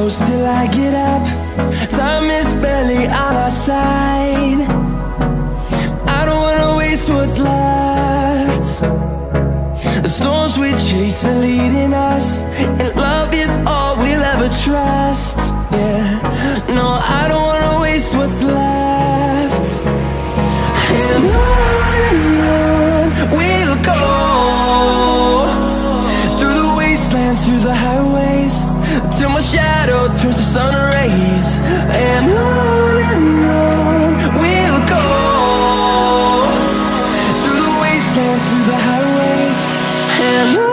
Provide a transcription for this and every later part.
close till I get up. Time is barely on our side. I don't wanna waste what's left. The storms we chase are leading us, and love is all we'll ever trust. Yeah, no, I don't wanna waste what's left. And on we'll go, through the wastelands, through the highways, till my shadow turns to sun rays. And on we'll go, through the wastelands, through the highways, and on we'll go.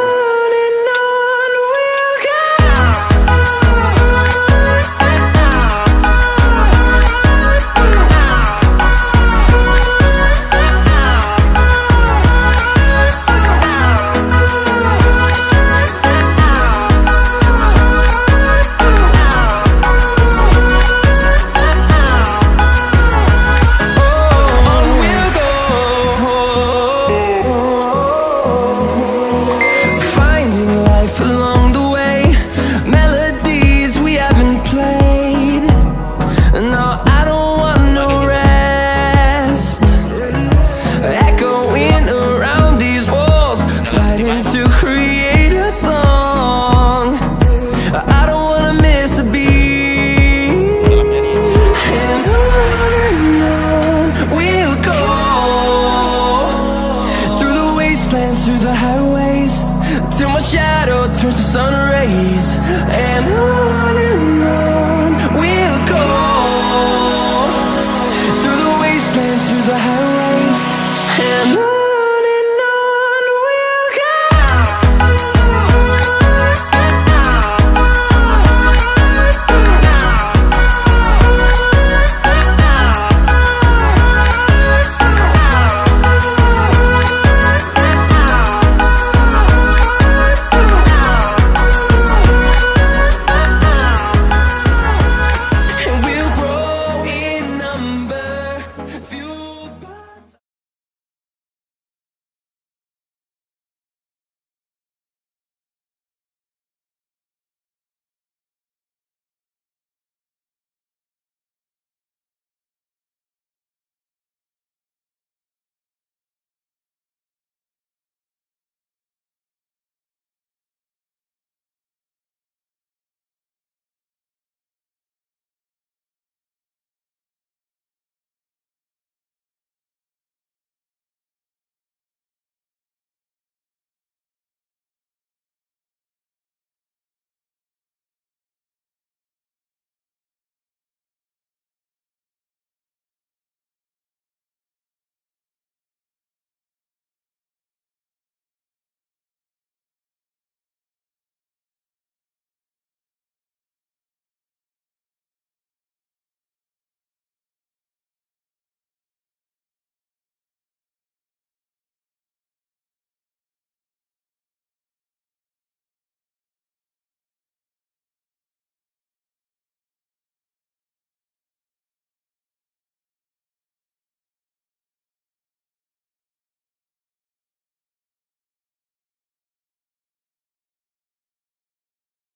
Through the highways, till my shadow turns to sun rays. And on we'll go, through the wastelands, through the highways.